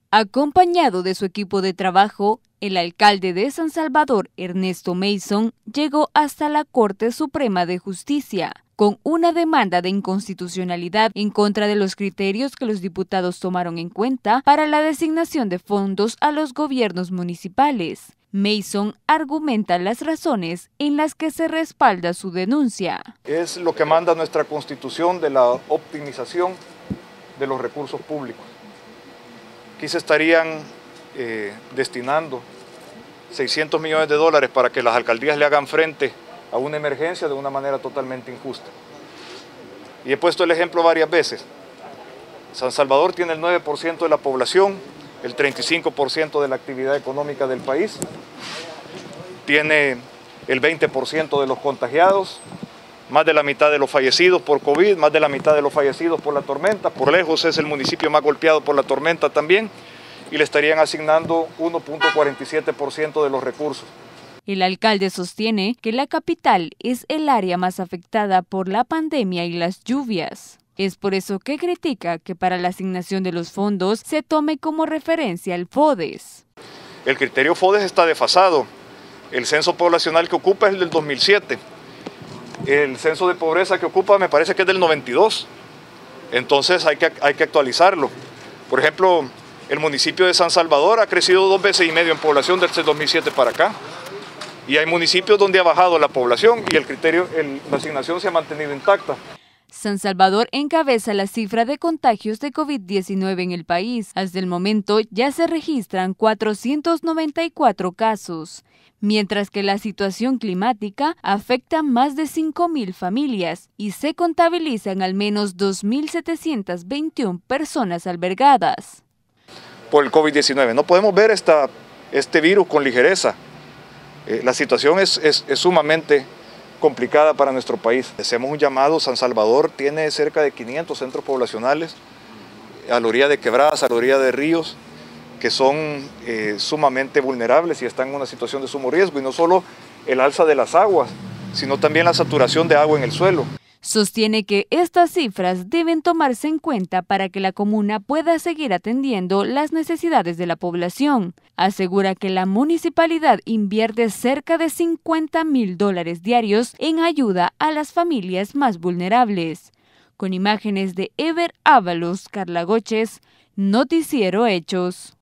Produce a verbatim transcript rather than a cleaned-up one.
Acompañado de su equipo de trabajo, el alcalde de San Salvador, Ernesto Mason, llegó hasta la Corte Suprema de Justicia con una demanda de inconstitucionalidad en contra de los criterios que los diputados tomaron en cuenta para la designación de fondos a los gobiernos municipales. Mason argumenta las razones en las que se respalda su denuncia. Es lo que manda nuestra Constitución de la optimización de los recursos públicos. Aquí se estarían eh, destinando seiscientos millones de dólares para que las alcaldías le hagan frente a una emergencia de una manera totalmente injusta. Y he puesto el ejemplo varias veces. San Salvador tiene el nueve por ciento de la población, el treinta y cinco por ciento de la actividad económica del país, tiene el veinte por ciento de los contagiados, más de la mitad de los fallecidos por COVID, más de la mitad de los fallecidos por la tormenta, por lejos es el municipio más golpeado por la tormenta también, y le estarían asignando uno punto cuarenta y siete por ciento de los recursos. El alcalde sostiene que la capital es el área más afectada por la pandemia y las lluvias. Es por eso que critica que para la asignación de los fondos se tome como referencia el FODES. El criterio FODES está desfasado. El censo poblacional que ocupa es el del dos mil siete. El censo de pobreza que ocupa me parece que es del noventa y dos. Entonces hay que, hay que actualizarlo. Por ejemplo, el municipio de San Salvador ha crecido dos veces y medio en población desde el dos mil siete para acá. Y hay municipios donde ha bajado la población y el criterio, el, la asignación se ha mantenido intacta. San Salvador encabeza la cifra de contagios de COVID diecinueve en el país. Hasta el momento ya se registran cuatrocientos noventa y cuatro casos, mientras que la situación climática afecta a más de cinco mil familias y se contabilizan al menos dos mil setecientas veintiuna personas albergadas. Por el COVID diecinueve. No podemos ver esta, este virus con ligereza. Eh, la situación es, es, es sumamente complicada para nuestro país. Hacemos un llamado. San Salvador tiene cerca de quinientos centros poblacionales a la orilla de quebradas, a la orilla de ríos, que son eh, sumamente vulnerables y están en una situación de sumo riesgo, y no solo el alza de las aguas, sino también la saturación de agua en el suelo. Sostiene que estas cifras deben tomarse en cuenta para que la comuna pueda seguir atendiendo las necesidades de la población. Asegura que la municipalidad invierte cerca de cincuenta mil dólares diarios en ayuda a las familias más vulnerables. Con imágenes de Ever Ábalos, Carla Goches, Noticiero Hechos.